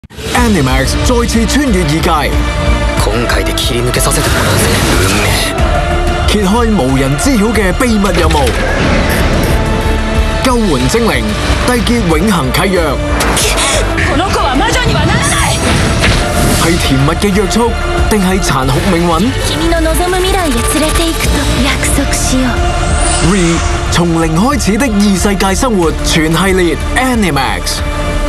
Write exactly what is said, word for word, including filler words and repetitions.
Animax 再次穿越異界， 今回で切り抜けさせてもらうぜ，運命。 揭開無人知曉嘅秘密任務，救援精靈，締結永恆契約。 この子は魔女にはならない。 係甜蜜嘅約束，定係殘酷命運？ 君の望む未來へ連れて行くと約束しよう。 Re 從零開始的異世界生活全系列 Animax。